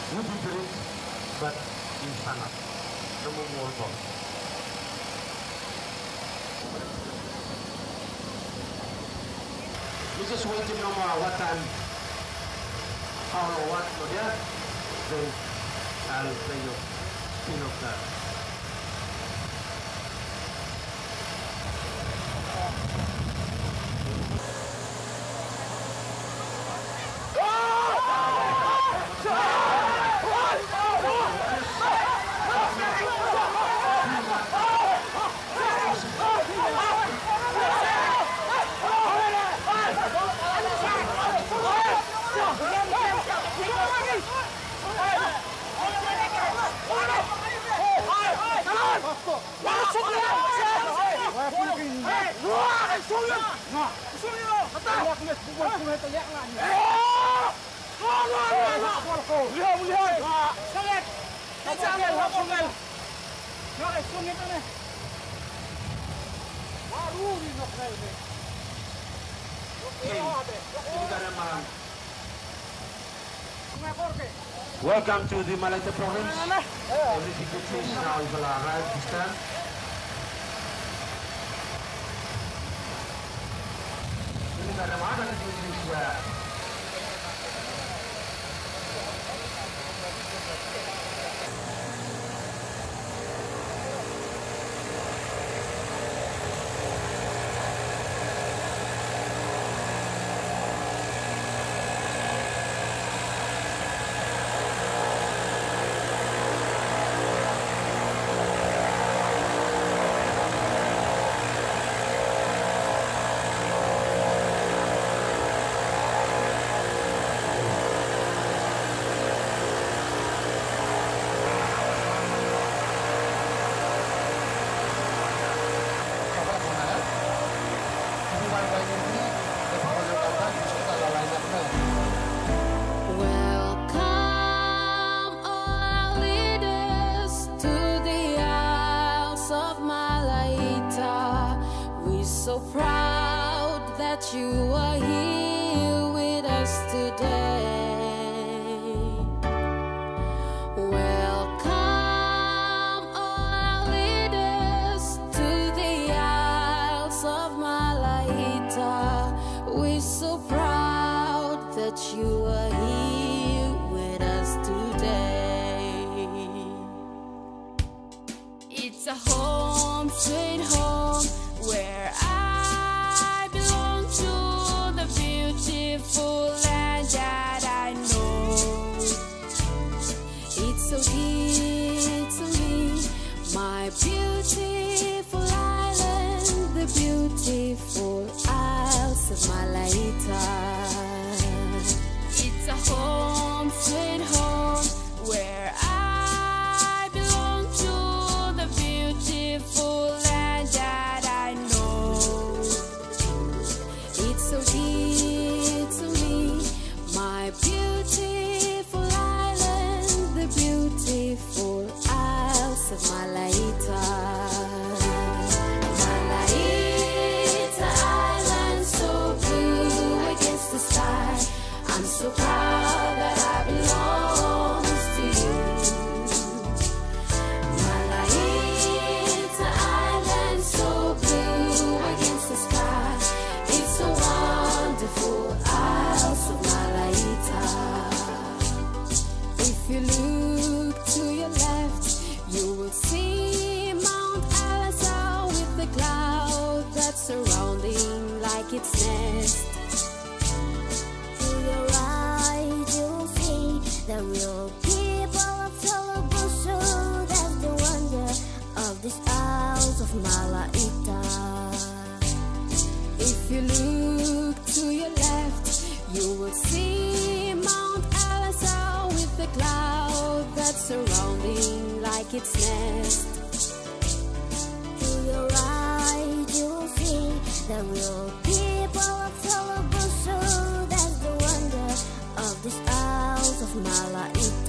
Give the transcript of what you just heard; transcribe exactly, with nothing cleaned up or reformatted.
would be great, but in sangat. Nemu wall. We just want to know what time, how or what, yeah? Then I'll play you spin of that. Welcome to the Malaita province. Everything good fish now will arrive this time. Ini tak ada mana di Indonesia. So proud that you are here with us today. Welcome all our leaders to the Isles of Malaita. We're so proud that you are here with us today. It's a home, sweet home, where I belong to the beautiful land that I know. It's so dear to me, my beautiful island, the beautiful Isles of Malaita. It's a home, sweet home, where I belong to the beautiful land that I know. So dear to me, my beautiful island, the beautiful Isles of Malaita. Malaita island, so blue against the sky. I'm so proud that I belong to you. Malaita island, so blue against the sky. It's so wonderful, Isles of Malaita. If you look to your left, you will see Mount Alasa with the cloud that's surrounding like its nest. To your right, you'll see the real people of Provincial. That's the wonder of these Isles of Malaita. If you look to your left, you will see Mount Alasa with the cloud that's surrounding like its nest. To your right, you'll see the real people of Provincial. That's the wonder of these Isles of Malaita.